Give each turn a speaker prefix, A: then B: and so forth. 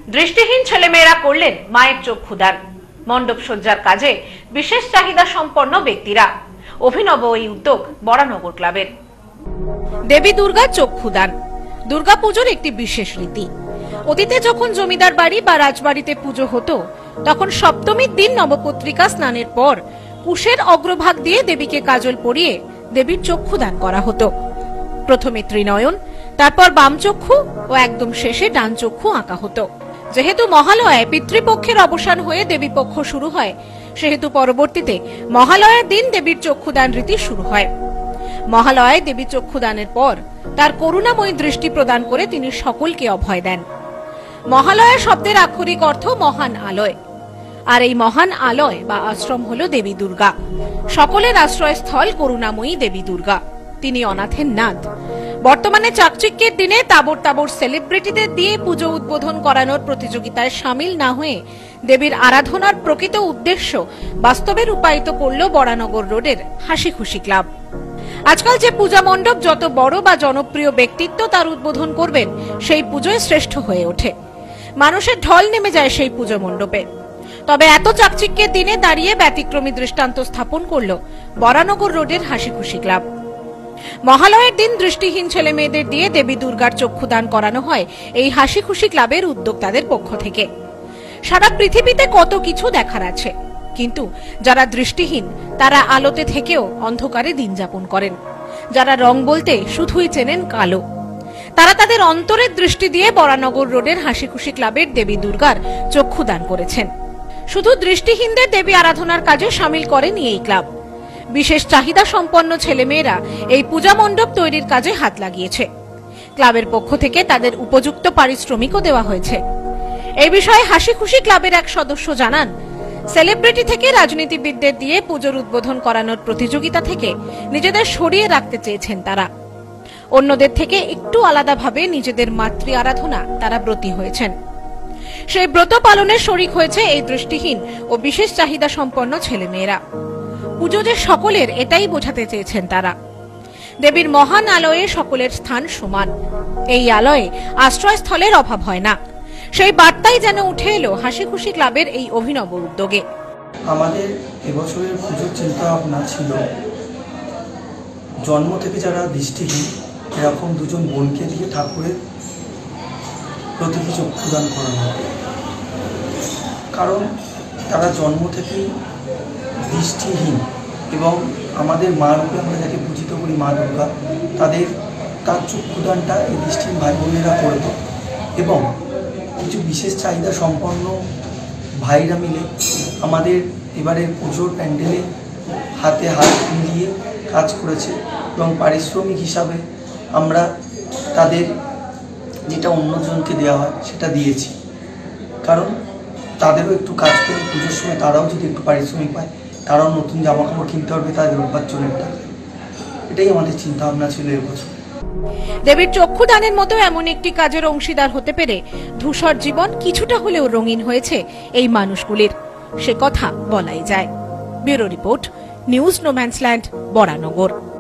A: দৃষ্টিহীন ছেলেমেয়েরা করলেন মায়ের চক্ষুদান। মণ্ডপ সজ্জার কাজে বিশেষ চাহিদা সম্পন্ন ব্যক্তিরা। অভিনব এই উদ্যোগ বরানগর ক্লাবের। দেবী দুর্গার চক্ষুদান দুর্গাপুজোর একটি বিশেষ রীতি। অতীতে যখন জমিদার বাড়ি বা রাজবাড়িতে পুজো হতো, তখন সপ্তমীর দিন নবপত্রিকা স্নানের পর কুশের অগ্রভাগ দিয়ে দেবীকে কাজল পরিয়ে দেবীর চক্ষুদান করা হতো। প্রথমে ত্রিনয়ন, তারপর বাম চক্ষু ও একদম শেষে ডান চক্ষু আঁকা হতো। যেহেতু মহালয়ায় পিতৃপক্ষের অবসান হয়ে দেবী পক্ষ শুরু হয়, সেহেতু পরবর্তীতে মহালয়ার দিন দেবীর চক্ষুদান রীতি শুরু হয়। মহালয়ায় দেবী চক্ষুদানের পর তার করুণাময়ী দৃষ্টি প্রদান করে তিনি সকলকে অভয় দেন। মহালয়া শব্দের আক্ষরিক অর্থ মহান আলয়, আর এই মহান আলয় বা আশ্রম হল দেবী দুর্গা। সকলের আশ্রয়স্থল করুণাময়ী দেবী দুর্গা। তিনি অনাথের নাথ। বর্তমানে চাকচিক্যের দিনে তাবর তাবর সেলিব্রিটিদের দিয়ে পুজো উদ্বোধন করানোর প্রতিযোগিতায় সামিল না হয়ে দেবীর আরাধনার প্রকৃত উদ্দেশ্য বাস্তবে রূপায়িত করল বরানগর রোডের হাসি খুশি ক্লাব। আজকাল যে পূজা মণ্ডপ যত বড় বা জনপ্রিয় ব্যক্তিত্ব তার উদ্বোধন করবেন, সেই পুজোয় শ্রেষ্ঠ হয়ে ওঠে। মানুষের ঢল নেমে যায় সেই পুজো মণ্ডপে। তবে এত চাকচিক্যের দিনে দাঁড়িয়ে ব্যতিক্রমী দৃষ্টান্ত স্থাপন করল বরানগর রোডের হাসি খুশি ক্লাব। মহালয়ের দিন দৃষ্টিহীন ছেলে মেয়েদের দিয়ে দেবী দুর্গার চক্ষুদান করানো হয় এই হাসি খুশি ক্লাবের উদ্যোক্তাদের পক্ষ থেকে। সারা পৃথিবীতে কত কিছু দেখার আছে, কিন্তু যারা দৃষ্টিহীন তারা আলোতে থেকেও অন্ধকারে দিন যাপন করেন। যারা রং বলতে শুধুই চেনেন কালো, তারা তাদের অন্তরের দৃষ্টি দিয়ে বরানগর রোডের হাসি খুশি ক্লাবের দেবী দুর্গার চক্ষুদান করেছেন। শুধু দৃষ্টিহীনদের দেবী আরাধনার কাজে সামিল করেনি এই ক্লাব। বিশেষ চাহিদা সম্পন্ন ছেলেমেয়েরা এই পূজা মণ্ডপ তৈরির কাজে হাত লাগিয়েছে। ক্লাবের পক্ষ থেকে তাদের উপযুক্ত পারিশ্রমিকও দেওয়া হয়েছে। এই বিষয়ে হাসি খুশি ক্লাবের এক সদস্য জানান, সেলিব্রিটি থেকে রাজনীতিবিদদের দিয়ে পুজোর উদ্বোধন করানোর প্রতিযোগিতা থেকে নিজেদের সরিয়ে রাখতে চেয়েছেন তারা। অন্যদের থেকে একটু আলাদাভাবে নিজেদের মাতৃ আরাধনা তারা ব্রতী হয়েছেন। সেই ব্রত পালনের শরিক হয়েছে এই দৃষ্টিহীন ও বিশেষ চাহিদা সম্পন্ন ছেলেমেয়েরা। পুজো যে সকলের, এটাই বোঝাতে চেয়েছেন তারা। দেবীর মহান আলয়ে সকলের স্থান সমান। এই আলয়ে আশ্রয়স্থলের অভাব হয় না। সেই বার্তাই যেন উঠে এলো হাসি খুশি ক্লাবের এই অভিনব উদ্যোগে।
B: আমাদের এবছরের পুজোর চিন্তা ভাবনা ছিল, জন্ম থেকে যারা দৃষ্টিহীন এরকম দুজন বোনকে দিয়ে ঠাকুরের প্রতীকী চক্ষুদান করানো হবে। কারণ তারা জন্ম থেকেই দৃষ্টিহীন এবং আমাদের মা রূপে আমরা যাকে পূজিত করি মা দুর্গা, তার চক্ষুদানটা এই দৃষ্টিহীন ভাই বোনেরা করবে। এবং কিছু বিশেষ চাহিদা সম্পন্ন ভাইরা মিলে আমাদের এবারের পুজোর প্যান্ডেলে হাতে হাত মিলিয়ে কাজ করেছে এবং পারিশ্রমিক হিসাবে আমরা তাদের যেটা অন্যজনকে দেওয়া হয় সেটা দিয়েছি। কারণ তাদেরও একটু কাজ করে পুজোর সময় তারাও যদি একটু পারিশ্রমিক পায়, তারাও নতুন জামা কাপড় কিনতে পারবে তাদের উপার্জনের টাকা। এটাই আমাদের চিন্তা ভাবনা ছিল এবছর।
A: দেবীর চক্ষুদানের মতো এমন একটি কাজের অংশীদার হতে পেরে ধূসর জীবন কিছুটা হলেও রঙিন হয়েছে এই মানুষগুলির, সে কথা বলাই যায়। Bureau report, news no man's land, Baranagar.